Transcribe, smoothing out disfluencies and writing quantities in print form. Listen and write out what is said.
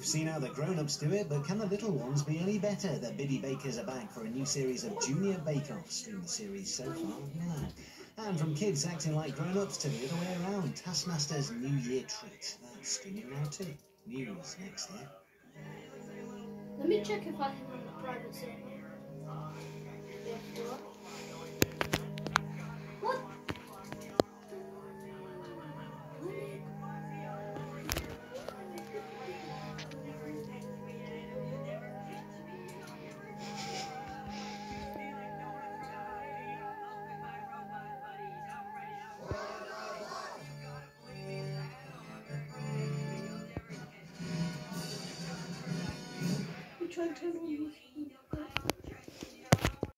seen how the grown-ups do it, but can the little ones be any better? The Biddy Bakers are back for a new series of Junior Bake-Offs. Stream the series so far now. And from kids acting like grown-ups to the other way around, Taskmaster's New Year Treat. That's streaming now too. News next year. Let me check if I can have a private server. What? I'm trying to turn on this.